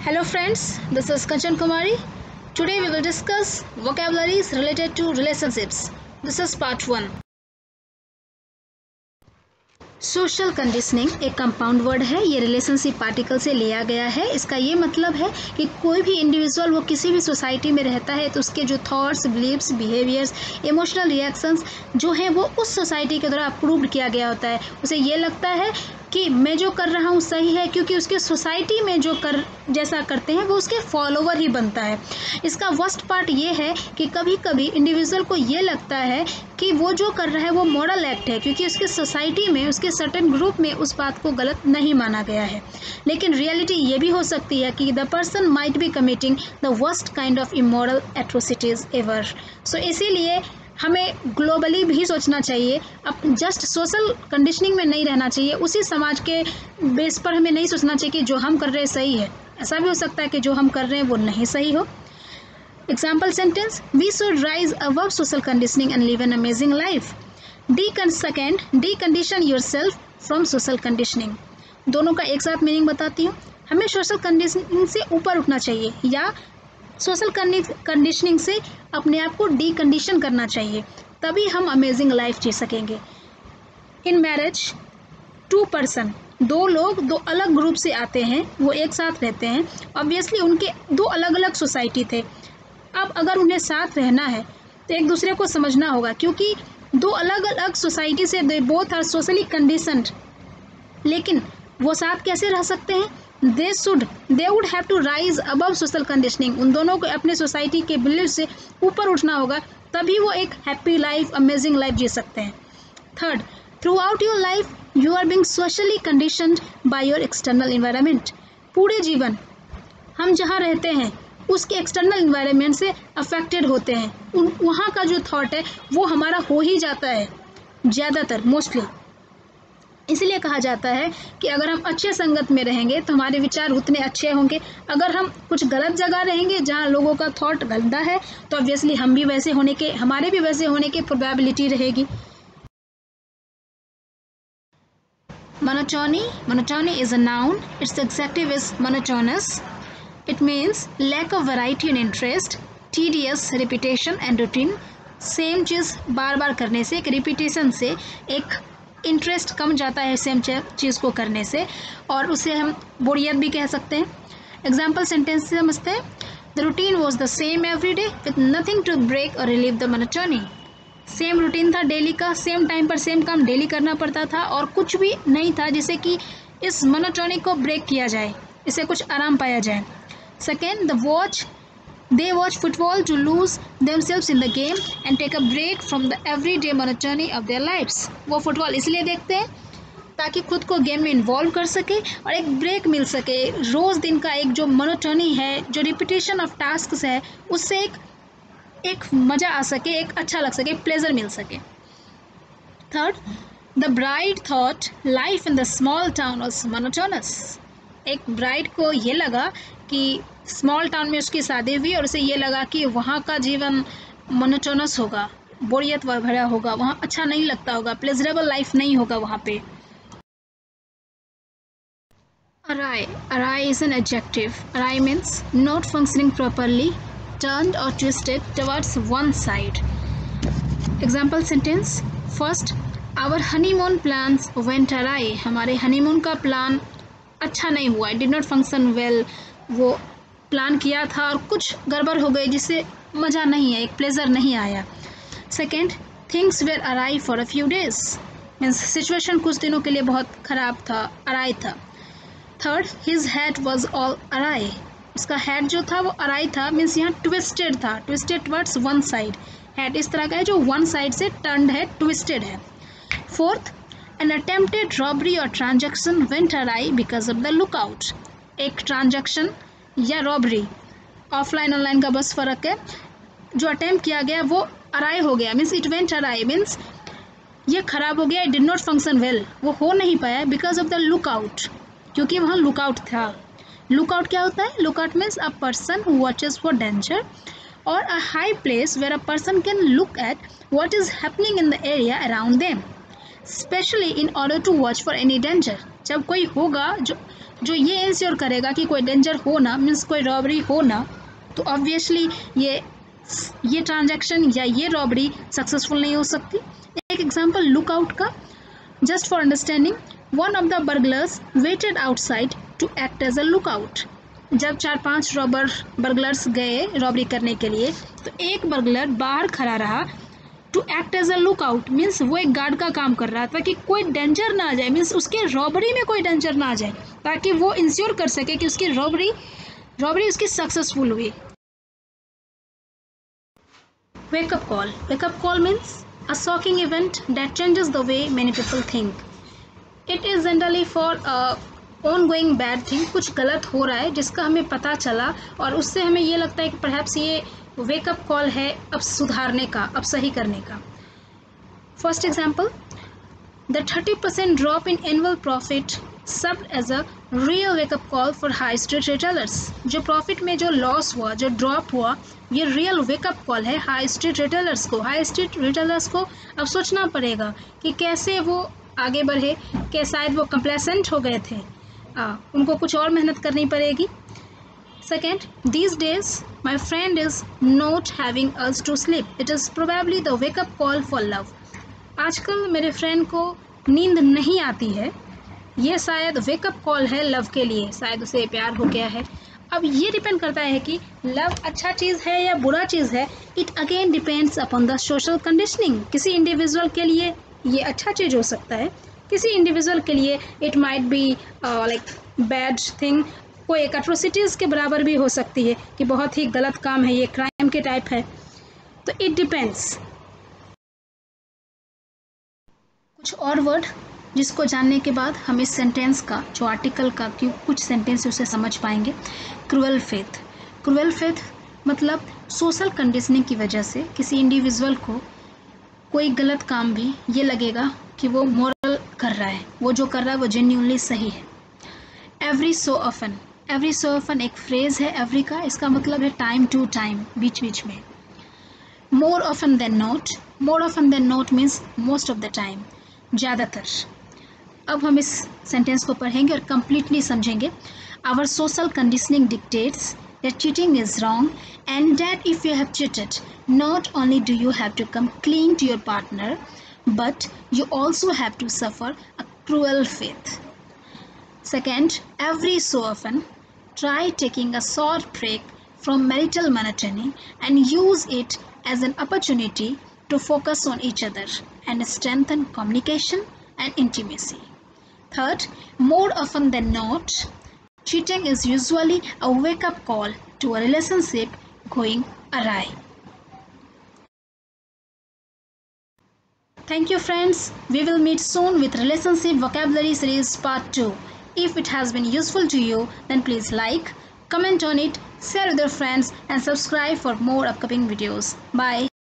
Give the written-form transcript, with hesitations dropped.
Hello friends, this is Kanchan Kumari. Today we will discuss vocabularies related to relationships. This is part 1. Social conditioning एक compound word है। ये relationship particle से लिया गया है। इसका ये मतलब है कि कोई भी इंडिविजुअल वो किसी भी सोसाइटी में रहता है तो उसके जो thoughts, beliefs, behaviours, emotional reactions जो हैं वो उस सोसाइटी के द्वारा अप्रूव्ड किया गया होता है। उसे ये लगता है कि मैं जो कर रहा हूँ सही है क्योंकि उसके सोसाइटी में जो जैसा करते हैं वो उसके फॉलोवर ही बनता है। इसका वर्स्ट पार्ट ये है कि कभी कभी इंडिविजुअल को ये लगता है कि वो जो कर रहा है वो मॉरल एक्ट है क्योंकि उसके सोसाइटी में, उसके सर्टेन ग्रुप में उस बात को गलत नहीं माना गया है। लेकिन रियलिटी ये भी हो सकती है कि the person might be committing the worst kind of immoral atrocities ever. So इसीलिए हमें ग्लोबली भी सोचना चाहिए। अब जस्ट सोशल कंडीशनिंग में नहीं रहना चाहिए, उसी समाज के बेस पर हमें नहीं सोचना चाहिए कि जो हम कर रहे हैं सही है। ऐसा भी हो सकता है कि जो हम कर रहे हैं वो नहीं सही हो। Example sentence, we should rise above social conditioning and live an amazing life. Second, decondition yourself from social conditioning. दोनों का एक साथ मीनिंग बताती हूँ। हमें सोशल कंडीशनिंग से ऊपर उठना चाहिए या सोशल कंडीशनिंग से अपने आप को डीकंडीशन करना चाहिए, तभी हम अमेजिंग लाइफ जी सकेंगे। इन मैरिज 2 पर्सन, 2 लोग 2 अलग ग्रुप से आते हैं, वो एक साथ रहते हैं। ऑब्वियसली उनके 2 अलग अलग सोसाइटी थे। अब अगर उन्हें साथ रहना है तो एक दूसरे को समझना होगा क्योंकि 2 अलग अलग सोसाइटी से they both are socially conditioned. लेकिन वो साथ कैसे रह सकते हैं? they would have to rise above social conditioning। उन दोनों को अपने सोसाइटी के बिलीफ से ऊपर उठना होगा, तभी वो एक हैप्पी लाइफ, अमेजिंग लाइफ जी सकते हैं। Third, throughout your life you are being socially conditioned by your external environment. पूरे जीवन हम जहाँ रहते हैं उसके एक्सटर्नल इन्वायरमेंट से अफेक्टेड होते हैं। वहाँ का जो थॉट है वो हमारा हो ही जाता है ज़्यादातर, मोस्टली। इसलिए कहा जाता है कि अगर हम अच्छे संगत में रहेंगे तो हमारे विचार उतने अच्छे होंगे। अगर हम कुछ गलत जगह रहेंगे जहाँ लोगों का थॉट गंदा है तो ऑब्वियसली हमारे भी वैसे होने की प्रोबेबिलिटी रहेगी। Monotony is a noun. Its adjective is monotonous. It means lack of variety and interest, tedious, repetition and routine। Same चीज़ बार बार करने से, एक रिपीटेशन से एक इंटरेस्ट कम जाता है सेम चीज़ को करने से, और उसे हम बोरियत भी कह सकते हैं। एग्जाम्पल सेंटेंस से समझते हैं। The routine was the same every day with nothing to break और relieve the monotony. Same routine था डेली का, सेम टाइम पर सेम काम डेली करना पड़ता था और कुछ भी नहीं था जिससे कि इस मोनोटोनी को ब्रेक किया जाए, इसे कुछ आराम पाया जाए। Second, They watch football to lose themselves in the game and take a break from the everyday monotony of their lives। वो फुटबॉल इसलिए देखते हैं ताकि खुद को गेम में इन्वॉल्व कर सके और एक ब्रेक मिल सके। रोज़ दिन का एक जो मोनोटोनी है, जो रिपीटेशन ऑफ टास्क्स है, उससे एक मज़ा आ सके, एक अच्छा लग सके, एक प्लेजर मिल सके। Third, the bride thought life in the small town was monotonous. एक ब्राइड को ये लगा कि स्मॉल टाउन में उसकी शादी हुई और उसे ये लगा कि वहाँ का जीवन मोनोटोनस होगा, बोरियत भरा होगा, वहाँ अच्छा नहीं लगता होगा, प्लेजरेबल लाइफ नहीं होगा वहाँ पे। Awry is an adjective. Awry means not functioning properly, turned or twisted towards one side। Example sentence, first, our honeymoon plans went awry। हमारे हनीमून का प्लान अच्छा नहीं हुआ, it did not function well। वो प्लान किया था और कुछ गड़बड़ हो गई जिससे मज़ा नहीं है, एक प्लेजर नहीं आया। Second, things were awry for a few days, means situation कुछ दिनों के लिए बहुत ख़राब था, अराई था। Third, his head was all awry. उसका हेड जो था वो अराई था, मीन्स यहाँ ट्विस्टेड था, twisted towards one side. Head इस तरह का है जो वन साइड से टर्न्ड है, ट्विस्टेड है। फोर्थ, एन अटेम्प्टेड रॉबरी और transaction went awry because of the lookout. एक ट्रांजैक्शन या रॉबरी, ऑफलाइन ऑनलाइन का बस फ़र्क है, जो अटैम्प्ट किया गया वो अराई हो गया, means it went awry, means ये ख़राब हो गया, it did not function well, वो हो नहीं पाया बिकॉज ऑफ द लुकआउट, क्योंकि वहाँ लुकआउट था। लुकआउट क्या होता है? Lookout means a person who watches for danger और a high place where a person can look at what is happening in the area around them, especially in order to watch for any danger। जब कोई होगा जो ये ensure करेगा कि कोई danger हो ना, मीन्स कोई रॉबरी हो ना, तो ऑब्वियसली ये ट्रांजैक्शन या ये रॉबरी सक्सेसफुल नहीं हो सकती। एक एग्जांपल लुक आउट का, just for understanding, one of the burglars waited outside to act as a lookout. जब 4-5 बर्गलर्स गए रॉबरी करने के लिए, तो एक बर्गलर बाहर खड़ा रहा to act as a lookout, means वो एक गार्ड का काम कर रहा था कि कोई डेंजर ना आ जाए, मीन्स उसके रॉबरी में कोई डेंजर ना आ जाए, ताकि वो इंश्योर कर सके कि उसकी रॉबरी उसकी सक्सेसफुल हुई। Wake-up call. Wake-up call means a shocking event that changes the way many people think. It is generally for a ongoing bad thing. कुछ गलत हो रहा है जिसका हमें पता चला और उससे हमें ये लगता है कि perhaps ये wake-up call है अब सुधारने का, अब सही करने का। First example, the 30% drop in annual profit served as a real wake-up call for high street retailers. जो प्रॉफिट में जो लॉस हुआ, जो ड्रॉप हुआ, ये रियल वेकअप कॉल है हाई स्ट्रीट रिटेलर्स को। हाई स्ट्रीट रिटेलर्स को अब सोचना पड़ेगा कि कैसे वो आगे बढ़े, कि शायद वो कंप्लेसेंट हो गए थे, उनको कुछ और मेहनत करनी पड़ेगी। Second, these days my friend is not having us to sleep. It is probably the wake-up call for love. आजकल मेरे फ्रेंड को नींद नहीं आती है, ये शायद वेकअप कॉल है लव के लिए, शायद उसे प्यार हो गया है। अब ये डिपेंड करता है कि लव अच्छा चीज़ है या बुरा चीज़ है। It again depends upon the social conditioning. किसी इंडिविजुअल के लिए ये अच्छा चीज़ हो सकता है, किसी इंडिविजुअल के लिए it might be like bad thing, कोई एक एट्रोसिटीज़ के बराबर भी हो सकती है कि बहुत ही गलत काम है, ये क्राइम के टाइप है। तो इट डिपेंड्स। कुछ और वर्ड जिसको जानने के बाद हम इस सेंटेंस का, जो आर्टिकल का कुछ सेंटेंस उसे समझ पाएंगे। Cruel fate. क्रूअल फेथ मतलब सोशल कंडीशनिंग की वजह से किसी इंडिविजुअल को कोई गलत काम भी ये लगेगा कि वो मॉरल कर रहा है, वो जो कर रहा है वो जेन्युइनली सही है। Every so often. Every so often एक फ्रेज है एवरी का, इसका मतलब है टाइम टू टाइम, बीच बीच में। More often than not. More often than not means most of the time, ज़्यादातर। अब हम इस सेंटेंस को पढ़ेंगे और कंप्लीटली समझेंगे। Our social conditioning dictates that cheating is wrong and that if you have cheated not only do you have to come clean to your partner but you also have to suffer a cruel fate. Second, every so often try taking a short break from marital monotony and use it as an opportunity to focus on each other and strengthen communication and intimacy. Third, more often than not, cheating is usually a wake-up call to a relationship going awry. Thank you friends. We will meet soon with Relationship Vocabulary Series Part 2. If it has been useful to you, then please like, comment on it, share with your friends and subscribe for more upcoming videos. Bye.